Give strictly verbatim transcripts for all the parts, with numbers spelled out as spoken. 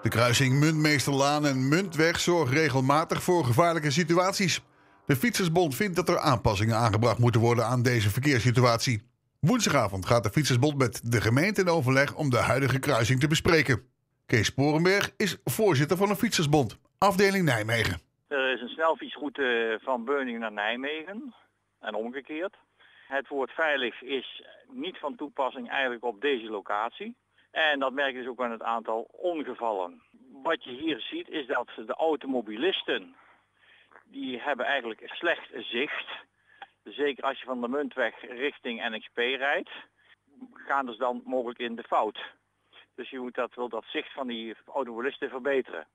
De kruising Muntmeesterlaan en Muntweg zorgt regelmatig voor gevaarlijke situaties. De Fietsersbond vindt dat er aanpassingen aangebracht moeten worden aan deze verkeerssituatie. Woensdagavond gaat de Fietsersbond met de gemeente in overleg om de huidige kruising te bespreken. Kees Sporenberg is voorzitter van de Fietsersbond, afdeling Nijmegen. Er is een snelfietsroute van Beuningen naar Nijmegen en omgekeerd. Het woord veilig is niet van toepassing eigenlijk op deze locatie. En dat merk je dus ook aan het aantal ongevallen. Wat je hier ziet is dat de automobilisten, die hebben eigenlijk slecht zicht. Zeker als je van de Muntweg richting N X P rijdt, gaan dus dan mogelijk in de fout. Dus je moet dat, wil dat zicht van die automobilisten verbeteren.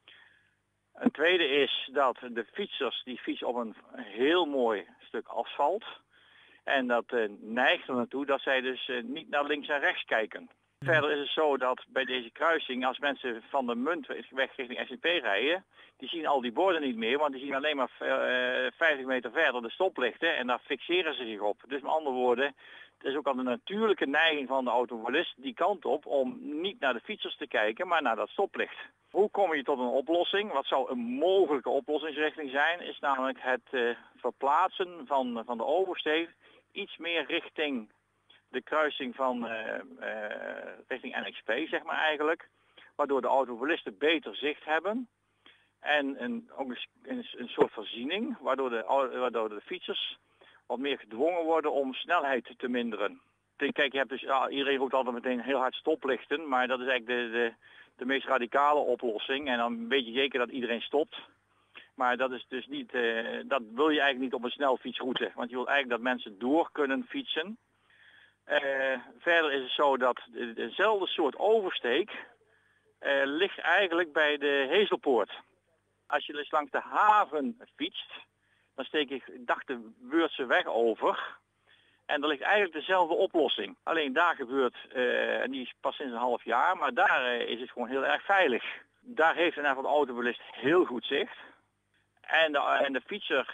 Een tweede is dat de fietsers, die fietsen op een heel mooi stuk asfalt. En dat uh, neigt er naartoe dat zij dus uh, niet naar links en rechts kijken. Verder is het zo dat bij deze kruising, als mensen van de Muntweg richting S N P rijden, die zien al die borden niet meer, want die zien alleen maar uh, vijftig meter verder de stoplichten en daar fixeren ze zich op. Dus met andere woorden, het is ook al de natuurlijke neiging van de automobilist die kant op om niet naar de fietsers te kijken, maar naar dat stoplicht. Hoe kom je tot een oplossing? Wat zou een mogelijke oplossingsrichting zijn, is namelijk het uh, verplaatsen van, van de oversteeg iets meer richting de kruising van uh, uh, richting N X P, zeg maar eigenlijk. Waardoor de automobilisten beter zicht hebben. En een, ook een, een soort voorziening, waardoor de, waardoor de fietsers wat meer gedwongen worden om snelheid te minderen. Kijk, je hebt dus, ja, iedereen roept altijd meteen heel hard stoplichten, maar dat is eigenlijk de, de, de meest radicale oplossing. En dan weet je zeker dat iedereen stopt. Maar dat is dus niet, uh, dat wil je eigenlijk niet op een snelfietsroute. Want je wilt eigenlijk dat mensen door kunnen fietsen. Uh, verder is het zo dat dezelfde soort oversteek uh, ligt eigenlijk bij de Hezelpoort. Als je dus langs de haven fietst, dan steek ik dacht de Beurtse weg over. En er ligt eigenlijk dezelfde oplossing. Alleen daar gebeurt, uh, en die is pas sinds een half jaar, maar daar uh, is het gewoon heel erg veilig. Daar heeft een aantal automobilist heel goed zicht. En de, en de fietser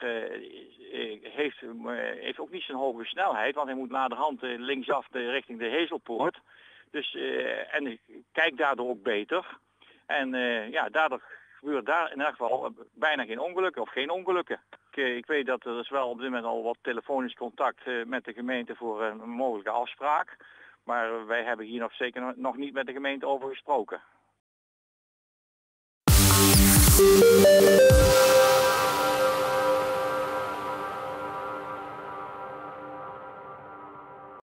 uh, heeft, uh, heeft ook niet zo'n hoge snelheid, want hij moet naderhand uh, linksaf de, richting de Hezelpoort. Dus, uh, en kijkt daardoor ook beter. En uh, ja, daardoor gebeurt daar in elk geval bijna geen ongelukken of geen ongelukken. Ik, uh, ik weet dat er is wel op dit moment al wat telefonisch contact uh, met de gemeente voor een mogelijke afspraak. Maar wij hebben hier nog zeker nog niet met de gemeente over gesproken.